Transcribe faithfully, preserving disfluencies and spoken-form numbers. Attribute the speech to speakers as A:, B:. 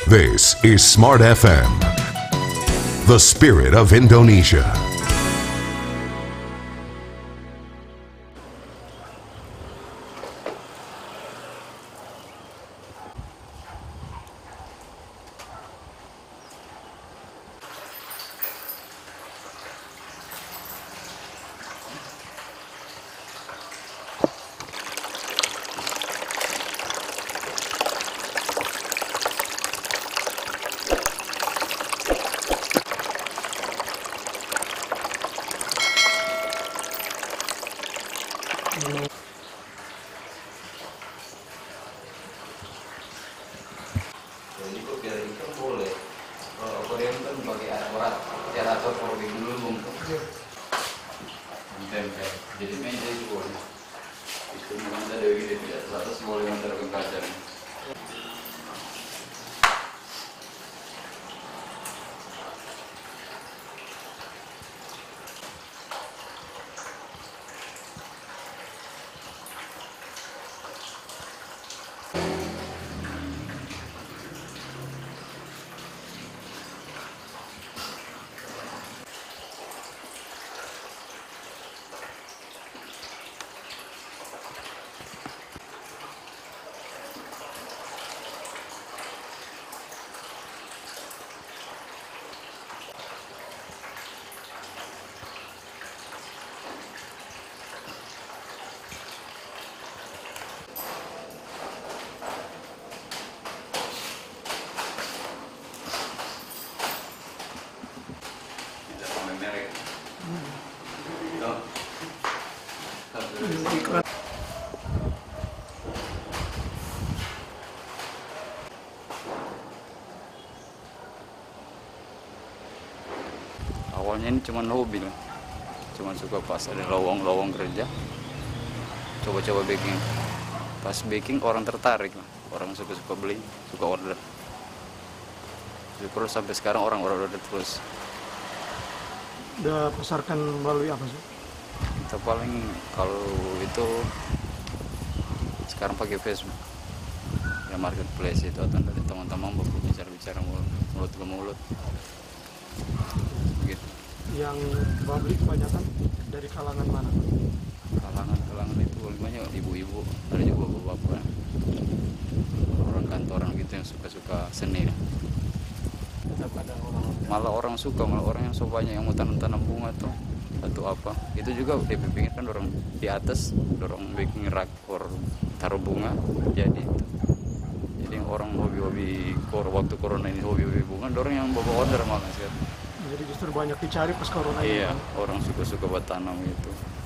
A: This is Smart F M, the spirit of Indonesia.
B: Jadi kok biar itu boleh. Kalau Korea kan pakai alat aerator forming dulu bungkus. Tempel. Jadi meja itu boleh. Itu memang ada di di atas boleh mentar ke kaca. Awalnya ini cuma hobi loh, cuma suka pas ada lowong-lowong kerja, coba-coba baking. Pas baking orang tertarik lah, orang suka-suka beli, suka order. Terus sampai sekarang orang order terus.
C: Udah pasarkan melalui apa sih?
B: Kita paling kalau itu sekarang pakai Facebook, ya marketplace itu atau dari teman-teman berbicara-bicara mulut ke mulut. Gitu.
C: Yang pabrik kebanyakan dari kalangan mana?
B: Kalangan-kalangan itu banyak ibu-ibu, ada juga bapak-bapak, orang kantoran gitu yang suka-suka seni. Malah orang suka, malah orang yang suka banyak yang mau tanam-tanam bunga tuh atau apa, itu juga dia pikir kan orang di atas, orang bikin rak or taruh bunga, jadi itu. Jadi orang hobi-hobi kor waktu corona ini hobi-hobi bunga, orang yang bawa order malah sih.
C: Jadi justru banyak dicari pas corona ini.
B: Iya, orang suka-suka buat tanam gitu.